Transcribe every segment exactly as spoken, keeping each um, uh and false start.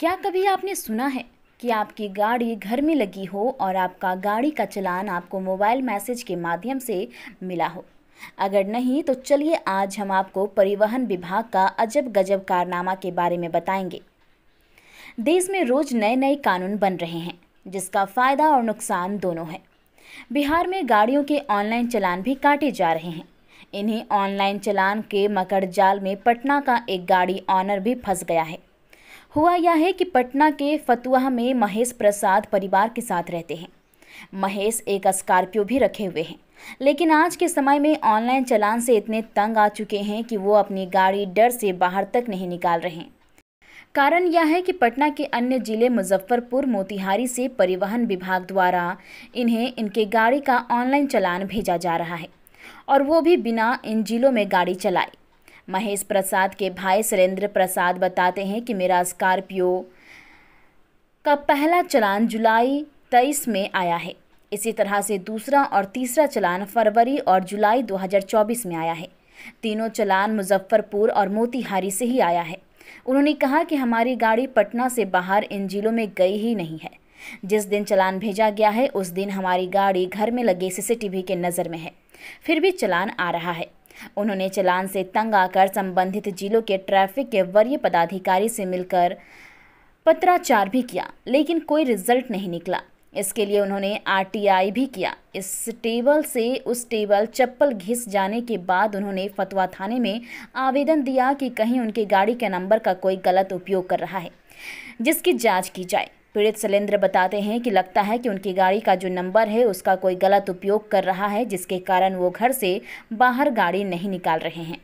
क्या कभी आपने सुना है कि आपकी गाड़ी घर में लगी हो और आपका गाड़ी का चालान आपको मोबाइल मैसेज के माध्यम से मिला हो? अगर नहीं तो चलिए आज हम आपको परिवहन विभाग का अजब गजब कारनामा के बारे में बताएंगे। देश में रोज नए नए कानून बन रहे हैं जिसका फायदा और नुकसान दोनों है। बिहार में गाड़ियों के ऑनलाइन चालान भी काटे जा रहे हैं। इन्हीं ऑनलाइन चालान के मकड़ जाल में पटना का एक गाड़ी ऑनर भी फंस गया है। हुआ यह है कि पटना के फतुहा में महेश प्रसाद परिवार के साथ रहते हैं। महेश एक स्कॉर्पियो भी रखे हुए हैं, लेकिन आज के समय में ऑनलाइन चालान से इतने तंग आ चुके हैं कि वो अपनी गाड़ी डर से बाहर तक नहीं निकाल रहे हैं। कारण यह है कि पटना के अन्य जिले मुजफ्फरपुर, मोतिहारी से परिवहन विभाग द्वारा इन्हें इनके गाड़ी का ऑनलाइन चालान भेजा जा रहा है और वो भी बिना इन जिलों में गाड़ी चलाए। महेश प्रसाद के भाई सुरेंद्र प्रसाद बताते हैं कि मेरा स्कॉर्पियो का पहला चालान जुलाई तेईस में आया है। इसी तरह से दूसरा और तीसरा चालान फरवरी और जुलाई दो हज़ार चौबीस में आया है। तीनों चालान मुजफ्फरपुर और मोतिहारी से ही आया है। उन्होंने कहा कि हमारी गाड़ी पटना से बाहर इन जिलों में गई ही नहीं है। जिस दिन चालान भेजा गया है उस दिन हमारी गाड़ी घर में लगे सीसीटीवी के नज़र में है, फिर भी चालान आ रहा है। उन्होंने चालान से तंग आकर संबंधित जिलों के ट्रैफिक के वरीय पदाधिकारी से मिलकर पत्राचार भी किया, लेकिन कोई रिजल्ट नहीं निकला। इसके लिए उन्होंने आरटीआई भी किया। इस टेबल से उस टेबल चप्पल घिस जाने के बाद उन्होंने फतुहा थाने में आवेदन दिया कि कहीं उनकी गाड़ी के नंबर का कोई गलत उपयोग कर रहा है, जिसकी जांच की जाए। पीड़ित शैलेंद्र बताते हैं कि लगता है कि उनकी गाड़ी का जो नंबर है उसका कोई गलत उपयोग कर रहा है, जिसके कारण वो घर से बाहर गाड़ी नहीं निकाल रहे हैं।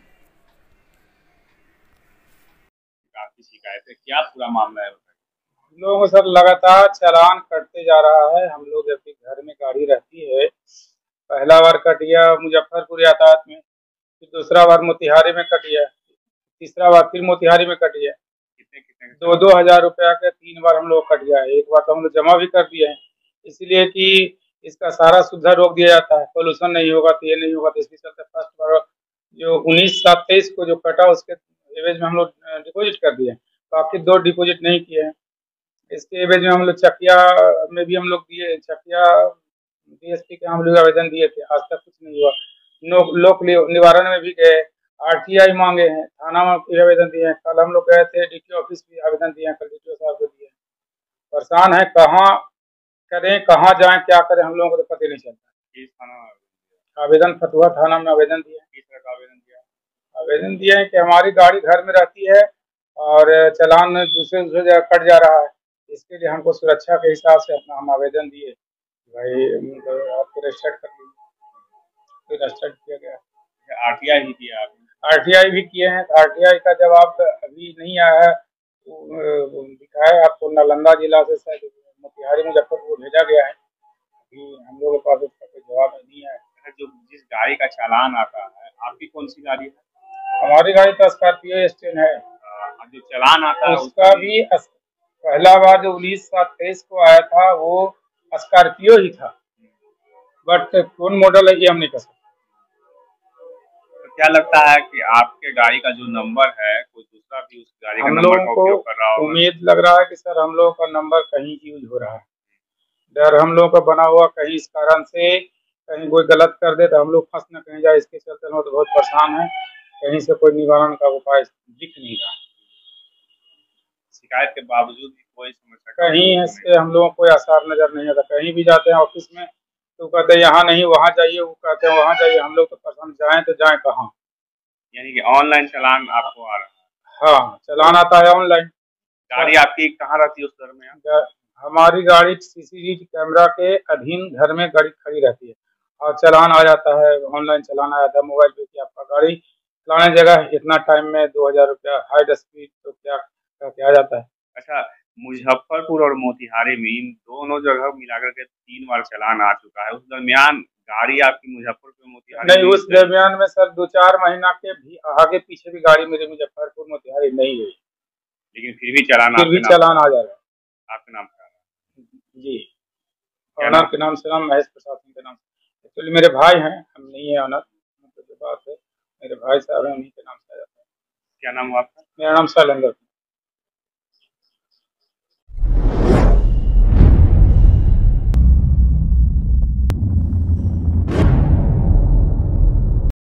काफी शिकायत है, क्या पूरा मामला है? हम लोगों को सर लगातार चालान कटते जा रहा है। हम लोग जब भी घर में गाड़ी रहती है, पहला बार कट गया मुजफ्फरपुर यातायात में, फिर दूसरा बार मोतिहारी में कट गया, तीसरा बार फिर मोतिहारी में कट गया। कितने कितने दो दो हजार रुपया के तीन बार हम लोग कट गया है। एक बार तो हम लोग जमा भी कर दिए हैं, इसलिए कि इसका सारा सुविधा रोक दिया जाता है। पोल्यूशन नहीं होगा तो ये नहीं होगा, तो इसके चलते फर्स्ट बार जो उन्नीस सात तेईस को जो कटा उसके एवज में हम लोग डिपोजिट कर दिए, बाकी दो डिपोजिट नहीं किए हैं। इसके एवज में हम लोग चकिया में भी हम लोग दिए, चकिया डीएसपी के हम लोग आवेदन दिए थे, आज तक कुछ नहीं हुआ। नो लोक निवारण में भी गए, आरटीआई मांगे हैं, थाना में भी आवेदन दिए हैं। कल हम लोग गए थे डीटीओ ऑफिस भी आवेदन दिए हैं, कल डीटीओ साहब को दिए। परेशान है, कहाँ करें कहाँ जाएं क्या करें, हम लोगों को तो पता नहीं चलता। आवेदन फतुहा थाना में आवेदन दिया। किस तरह का आवेदन दिया? आवेदन दिया है कि हमारी गाड़ी घर में रहती है और चालान दूसरे दूसरे जगह कट जा रहा है, इसके लिए हमको सुरक्षा के हिसाब से अपना हम आवेदन दिए, भाई आपको रजिस्टर्ड कर लीजिए। रजिस्टर्ड किया गया। आरटीआई भी किया आपने? आरटीआई भी किए हैं। आरटीआई का जवाब अभी नहीं आया है, दिखाए आपको नालंदा जिला से शायद मोतिहारी मुजफ्फरपुर भेजा गया है, अभी हम लोगों के पास उसका कोई जवाब नहीं आया। जो जिस गाड़ी का चालान आता है, आपकी कौन सी गाड़ी है? हमारी गाड़ी तो स्कॉर्पियो स्टैंड है। जो चालान आता है उसका भी अस, पहला बार जो उन्नीस सात तेईस को आया था वो स्कॉर्पियो ही था, बट कौन मॉडल है ये हम नहीं कह सकते। तो क्या लगता है कि आपके गाड़ी का जो नंबर है कोई दूसरा भी उस गाड़ी का नंबर का उपयोग कर रहा होगा? उम्मीद लग रहा है कि सर हम लोगों का नंबर कहीं यूज हो रहा है। डर हम लोगों का बना हुआ, कहीं इस कारण से कहीं कोई गलत कर दे तो हम लोग फंस न कहीं जाए, इसके चलते हम तो बहुत परेशान है। कहीं से कोई निवारण का उपाय दिख नहीं रहा। शिकायत के बावजूद भी कोई समस्या कहीं इसके हम लोगों को कोई आसार नजर नहीं आता। कहीं भी जाते हैं ऑफिस में तो कहते हैं यहाँ नहीं वहाँ जाइए, वो कहते हैं वहाँ जाइए। हम लोग तो परेशान, जाएं तो जाएं कहाँ। यानी कि ऑनलाइन चालान आपको आ रहा है? हाँ, चालान आता है ऑनलाइन। गाड़ी आपकी कहाँ रहती है उस घर में? हमारी गाड़ी सीसीटीवी कैमरा के अधीन घर में गाड़ी खड़ी रहती है और चालान आ जाता है, ऑनलाइन चालान आ जाता है मोबाइल पे कि आपका गाड़ी फलाने जगह इतना टाइम में दो हजार रुपया हाई स्पीड तो क्या क्या आ जाता है। अच्छा, मुजफ्फरपुर और मोतिहारी में इन दोनों जगह मिलाकर के तीन बार चालान आ चुका है। उस दरमियान गाड़ी आपकी मुजफ्फरपुर मोतिहारी नहीं, उस दरमियान में सर दो चार महीना के भी आगे पीछे भी गाड़ी मेरे मुजफ्फरपुर मोतिहारी नहीं गई, लेकिन फिर भी चालान फिर भी चालान आ जा रहा है। आपके नाम का? जी, ऑनर के नाम से, नाम महेश प्रसाद के नाम से। एक्चुअली मेरे भाई हैं, हम नहीं है ऑनर, तो जो बात है मेरे भाई साहब हैं, उन्हीं के नाम से आ जाता है। क्या नाम हुआ आपका? मेरा नाम शैलेंद्र।